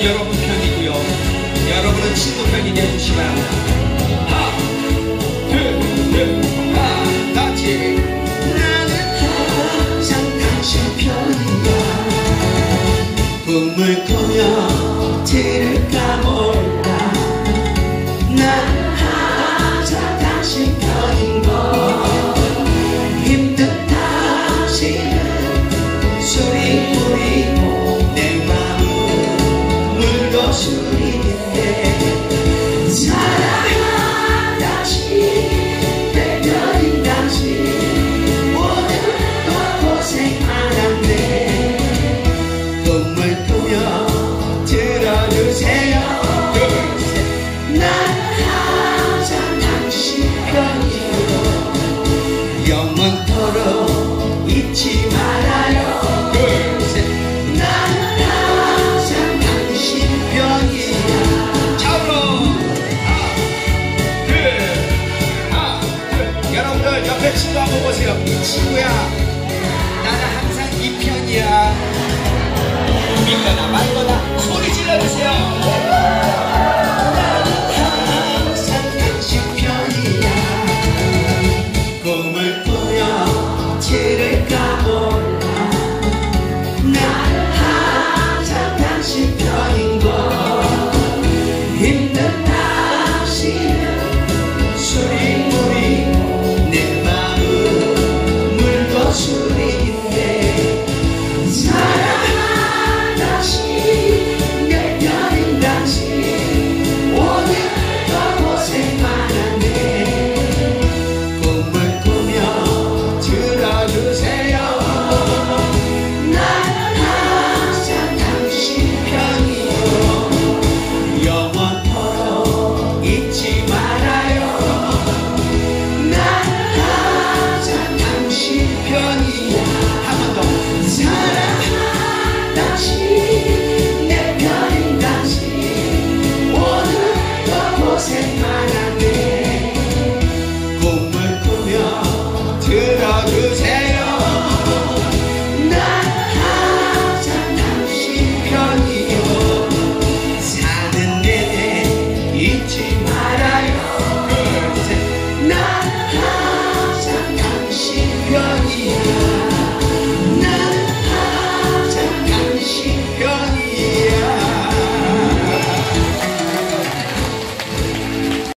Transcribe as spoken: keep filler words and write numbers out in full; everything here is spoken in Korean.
여러분 편이고요. 여러분은 친구 편이 되어주시기 바랍니다. 하나, 둘, 셋, 다 같이. 나는 항상 당신 편이야. 꿈을 꾸며 들을까 몰라. 난 항상 당신 편인 걸. 힘든 당신은 술이 뿌리고 내 마음은 물도 술이게. 사랑한 당신, 별별인 당신, 모두 또 고생하는데 꿈을 꾸며 들어주세요. 난 항상 당신 편이고 영원토록 잊지 말아요. 나는 항상 당신 편이야. 차으로 하나, 둘, 하나, 둘. 여러분들 옆에 친구 한번 보세요. 친구야, 나는 항상 이 편이야. 믿거나 말거나 소리 질러주세요.